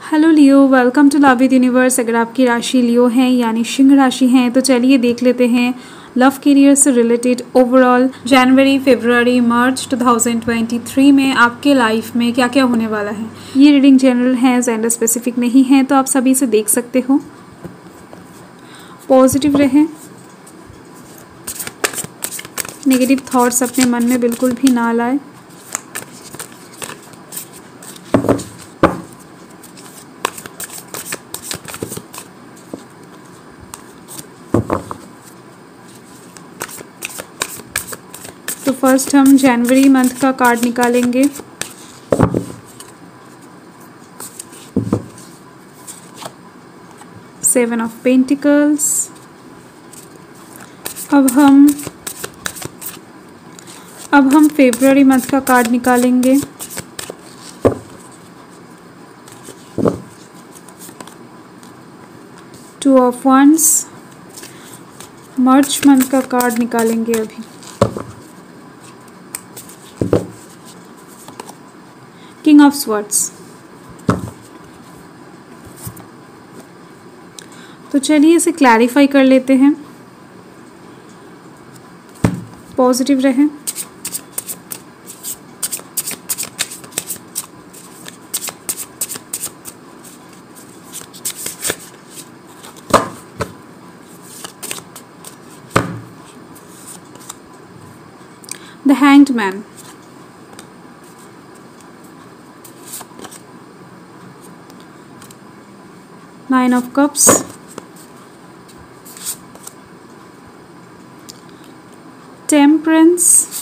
Hello Leo, welcome to love with universe. अगर आपकी राशि लियो है यानी सिंह राशि है तो चलिए देख लेते हैं लव करियर से रिलेटेड ओवरऑल जनवरी, फरवरी, मार्च 2023 में आपके लाइफ में क्या क्या होने वाला है। ये रीडिंग जनरल है, जेंडर स्पेसिफिक नहीं है, तो आप सभी से देख सकते हो। पॉजिटिव रहें, नेगेटिव थॉट्स अपने मन में बिल्कुल भी ना लाए। तो फर्स्ट हम जनवरी मंथ का कार्ड निकालेंगे। Seven of pentacles. अब हम फरवरी मंथ का कार्ड निकालेंगे। Two of wands. मार्च मंथ का कार्ड निकालेंगे अभी। King of swords. तो चलिए इसे क्लैरिफाई कर लेते हैं। पॉजिटिव रहें, the hanged man. Nine of cups. Temperance.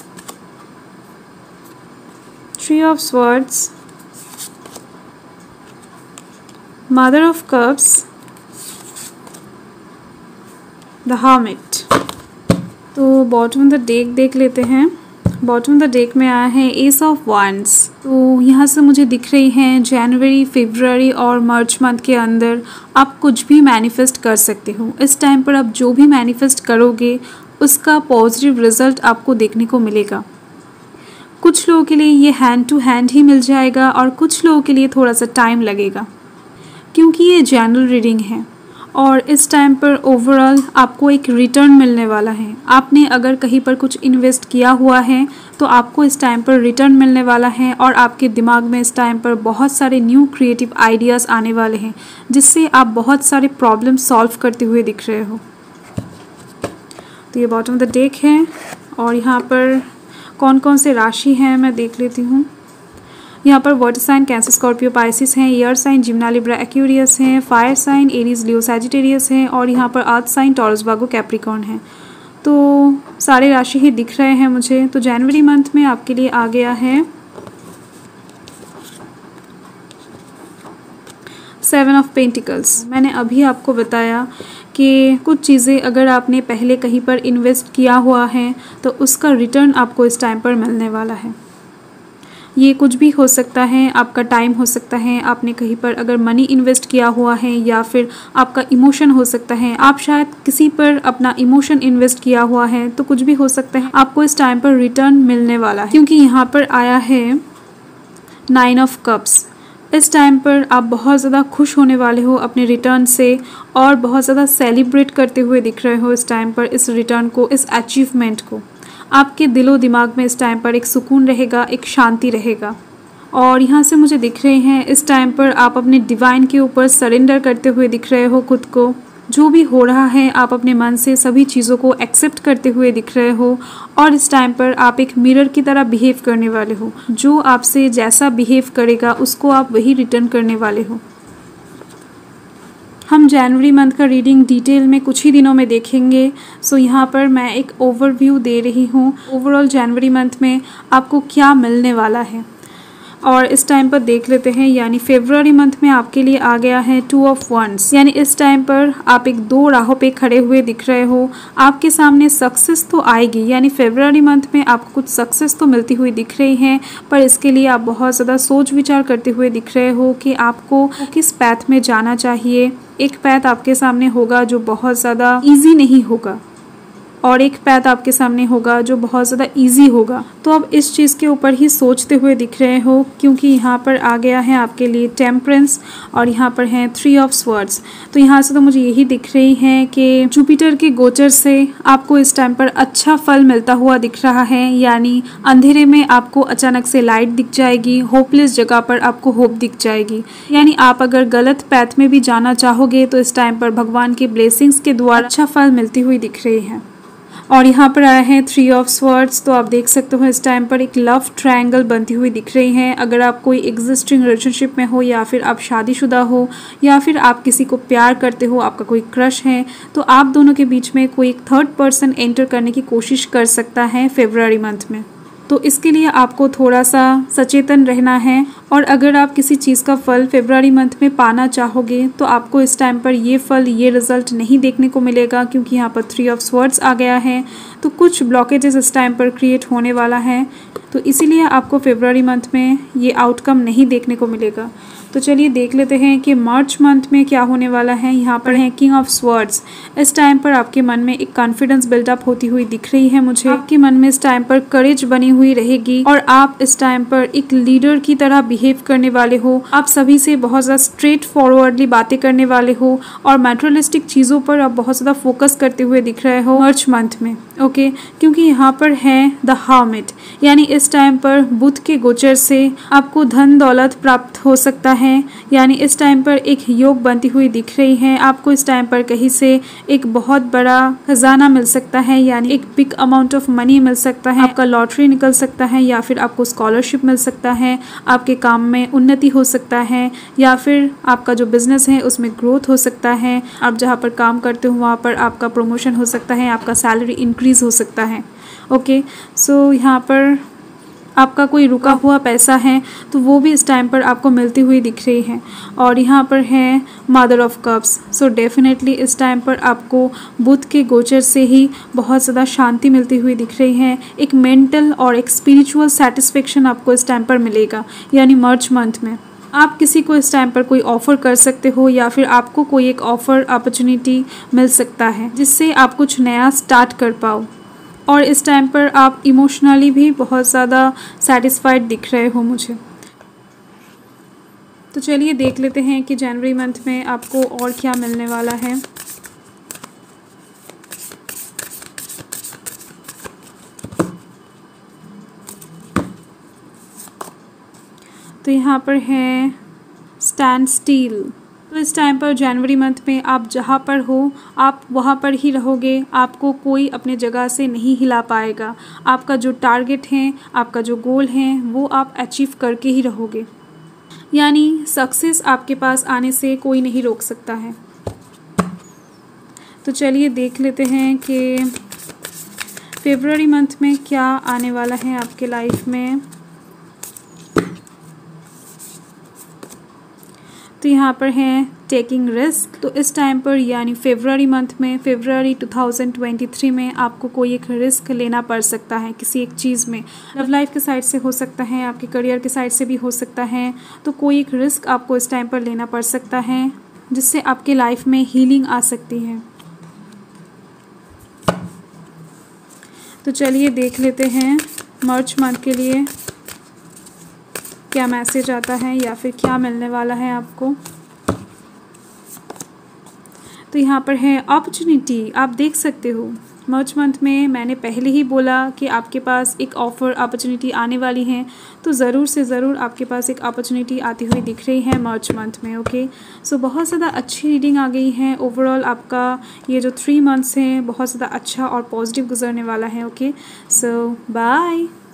Three of swords. Mother of cups. The hermit. तो बॉटम ऑफ द डेक देख लेते हैं। बॉटम ऑफ द डेक में आया है एस ऑफ वंस। तो यहाँ से मुझे दिख रही हैं जनवरी, फरवरी और मार्च मंथ के अंदर आप कुछ भी मैनिफेस्ट कर सकते हो। इस टाइम पर आप जो भी मैनिफेस्ट करोगे उसका पॉजिटिव रिजल्ट आपको देखने को मिलेगा। कुछ लोगों के लिए ये हैंड टू हैंड ही मिल जाएगा और कुछ लोगों के लिए थोड़ा सा टाइम लगेगा, क्योंकि ये जनरल रीडिंग है और इस टाइम पर ओवरऑल आपको एक रिटर्न मिलने वाला है। आपने अगर कहीं पर कुछ इन्वेस्ट किया हुआ है तो आपको इस टाइम पर रिटर्न मिलने वाला है और आपके दिमाग में इस टाइम पर बहुत सारे न्यू क्रिएटिव आइडियाज़ आने वाले हैं, जिससे आप बहुत सारे प्रॉब्लम सॉल्व करते हुए दिख रहे हो। तो ये बॉटम ऑफ द डेक है और यहाँ पर कौन कौन से राशि हैं मैं देख लेती हूँ। यहाँ पर water sign Cancer, Scorpio, Pisces हैं। Air sign Gemini, Libra, Aquarius हैं। Fire sign Aries, Leo, Sagittarius हैं। और यहाँ पर earth sign Taurus, Virgo, Capricorn हैं। तो सारे राशि ही दिख रहे हैं मुझे। तो जनवरी मंथ में आपके लिए आ गया है सेवन ऑफ पेंटिकल्स। मैंने अभी आपको बताया कि कुछ चीज़ें अगर आपने पहले कहीं पर इन्वेस्ट किया हुआ है तो उसका रिटर्न आपको इस टाइम पर मिलने वाला है। ये कुछ भी हो सकता है, आपका टाइम हो सकता है, आपने कहीं पर अगर मनी इन्वेस्ट किया हुआ है, या फिर आपका इमोशन हो सकता है, आप शायद किसी पर अपना इमोशन इन्वेस्ट किया हुआ है, तो कुछ भी हो सकता है। आपको इस टाइम पर रिटर्न मिलने वाला है, क्योंकि यहाँ पर आया है नाइन ऑफ कप्स। इस टाइम पर आप बहुत ज़्यादा खुश होने वाले हो अपने रिटर्न से और बहुत ज़्यादा सेलिब्रेट करते हुए दिख रहे हो इस टाइम पर इस रिटर्न को, इस अचीवमेंट को। आपके दिलो दिमाग में इस टाइम पर एक सुकून रहेगा, एक शांति रहेगा। और यहाँ से मुझे दिख रहे हैं इस टाइम पर आप अपने डिवाइन के ऊपर सरेंडर करते हुए दिख रहे हो खुद को। जो भी हो रहा है आप अपने मन से सभी चीज़ों को एक्सेप्ट करते हुए दिख रहे हो और इस टाइम पर आप एक मिरर की तरह बिहेव करने वाले हो। जो आपसे जैसा बिहेव करेगा उसको आप वही रिटर्न करने वाले हो। हम जनवरी मंथ का रीडिंग डिटेल में कुछ ही दिनों में देखेंगे। सो यहाँ पर मैं एक ओवरव्यू दे रही हूँ ओवरऑल जनवरी मंथ में आपको क्या मिलने वाला है। और इस टाइम पर देख लेते हैं, यानी फरवरी मंथ में आपके लिए आ गया है टू ऑफ वंस। यानी इस टाइम पर आप एक दो राहों पे खड़े हुए दिख रहे हो। आपके सामने सक्सेस तो आएगी, यानी फरवरी मंथ में आपको कुछ सक्सेस तो मिलती हुई दिख रही है, पर इसके लिए आप बहुत ज़्यादा सोच विचार करते हुए दिख रहे हो कि आपको किस पैथ में जाना चाहिए। एक पैथ आपके सामने होगा जो बहुत ज़्यादा ईजी नहीं होगा और एक पैथ आपके सामने होगा जो बहुत ज़्यादा ईजी होगा। तो अब इस चीज़ के ऊपर ही सोचते हुए दिख रहे हो, क्योंकि यहाँ पर आ गया है आपके लिए टेम्परेंस और यहाँ पर है 3 ऑफ स्वॉर्ड्स। तो यहाँ से तो मुझे यही दिख रही है कि जुपिटर के गोचर से आपको इस टाइम पर अच्छा फल मिलता हुआ दिख रहा है, यानी अंधेरे में आपको अचानक से लाइट दिख जाएगी, होपलेस जगह पर आपको होप दिख जाएगी। यानी आप अगर गलत पैथ में भी जाना चाहोगे तो इस टाइम पर भगवान के ब्लेसिंग्स के द्वारा अच्छा फल मिलती हुई दिख रही है। और यहाँ पर आया है 3 ऑफ स्वॉर्ड्स। तो आप देख सकते हो इस टाइम पर एक लव ट्रायंगल बनती हुई दिख रही है। अगर आप कोई एग्जिस्टिंग रिलेशनशिप में हो, या फिर आप शादीशुदा हो, या फिर आप किसी को प्यार करते हो, आपका कोई क्रश है, तो आप दोनों के बीच में कोई एक थर्ड पर्सन एंटर करने की कोशिश कर सकता है फरवरी मंथ में। तो इसके लिए आपको थोड़ा सा सचेतन रहना है। और अगर आप किसी चीज़ का फल फरवरी मंथ में पाना चाहोगे तो आपको इस टाइम पर ये फल, ये रिजल्ट नहीं देखने को मिलेगा, क्योंकि यहाँ पर 3 ऑफ स्वॉर्ड्स आ गया है। तो कुछ ब्लॉकेजेस इस टाइम पर क्रिएट होने वाला है, तो इसीलिए आपको फरवरी मंथ में ये आउटकम नहीं देखने को मिलेगा। तो चलिए देख लेते हैं कि मार्च मंथ में क्या होने वाला है। यहाँ पर है किंग ऑफ स्वॉर्ड्स। इस टाइम पर आपके मन में एक कॉन्फिडेंस बिल्डअप होती हुई दिख रही है मुझे। आपके मन में इस टाइम पर करेज बनी हुई रहेगी और आप इस टाइम पर एक लीडर की तरह बिहेव करने वाले हो। आप सभी से बहुत ज़्यादा स्ट्रेट फॉरवर्डली बातें करने वाले हो और मैटेरियलिस्टिक चीज़ों पर आप बहुत ज़्यादा फोकस करते हुए दिख रहे हो मार्च मंथ में। ओके, क्योंकि यहाँ पर है द हर्मिट, यानी इस टाइम पर बुध के गोचर से आपको धन दौलत प्राप्त हो सकता है। यानी इस टाइम पर एक योग बनती हुई दिख रही है। आपको इस टाइम पर कहीं से एक बहुत बड़ा खजाना मिल सकता है, यानी एक बिग अमाउंट ऑफ मनी मिल सकता है, आपका लॉटरी निकल सकता है, या फिर आपको स्कॉलरशिप मिल सकता है, आपके काम में उन्नति हो सकता है, या फिर आपका जो बिजनेस है उसमें ग्रोथ हो सकता है। आप जहाँ पर काम करते हो वहाँ पर आपका प्रमोशन हो सकता है, आपका सैलरी इंक्रीज हो सकता है। ओके, सो यहाँ पर आपका कोई रुका हुआ पैसा है तो वो भी इस टाइम पर आपको मिलती हुई दिख रही है। और यहाँ पर है mother of cups. So definitely इस टाइम पर आपको बुध के गोचर से ही बहुत ज़्यादा शांति मिलती हुई दिख रही है। एक मेंटल और एक स्पिरिचुअल सेटिस्फेक्शन आपको इस टाइम पर मिलेगा, यानी मार्च मंथ में आप किसी को इस टाइम पर कोई ऑफ़र कर सकते हो, या फिर आपको कोई एक ऑफ़र अपॉर्चुनिटी मिल सकता है जिससे आप कुछ नया स्टार्ट कर पाओ। और इस टाइम पर आप इमोशनली भी बहुत ज़्यादा सेटिस्फाइड दिख रहे हो मुझे। तो चलिए देख लेते हैं कि जनवरी मंथ में आपको और क्या मिलने वाला है। तो यहाँ पर है स्टैंड स्टील। तो इस टाइम पर जनवरी मंथ में आप जहाँ पर हो आप वहाँ पर ही रहोगे, आपको कोई अपने जगह से नहीं हिला पाएगा। आपका जो टारगेट है, आपका जो गोल है, वो आप अचीव करके ही रहोगे, यानी सक्सेस आपके पास आने से कोई नहीं रोक सकता है। तो चलिए देख लेते हैं कि फरवरी मंथ में क्या आने वाला है आपके लाइफ में। तो यहाँ पर है टेकिंग रिस्क। तो इस टाइम पर यानी फरवरी मंथ में, फरवरी 2023 में आपको कोई एक रिस्क लेना पड़ सकता है किसी एक चीज़ में। लव लाइफ के साइड से हो सकता है, आपके करियर के साइड से भी हो सकता है। तो कोई एक रिस्क आपको इस टाइम पर लेना पड़ सकता है जिससे आपके लाइफ में हीलिंग आ सकती है। तो चलिए देख लेते हैं मार्च मंथ के लिए क्या मैसेज आता है या फिर क्या मिलने वाला है आपको। तो यहाँ पर है अपॉर्चुनिटी। आप देख सकते हो मार्च मंथ में मैंने पहले ही बोला कि आपके पास एक ऑफ़र अपॉर्चुनिटी आने वाली है, तो ज़रूर से ज़रूर आपके पास एक अपॉर्चुनिटी आती हुई दिख रही है मार्च मंथ में। ओके, सो बहुत ज़्यादा अच्छी रीडिंग आ गई है। ओवरऑल आपका ये जो 3 मंथ्स हैं बहुत ज़्यादा अच्छा और पॉजिटिव गुजरने वाला है। Okay, so bye.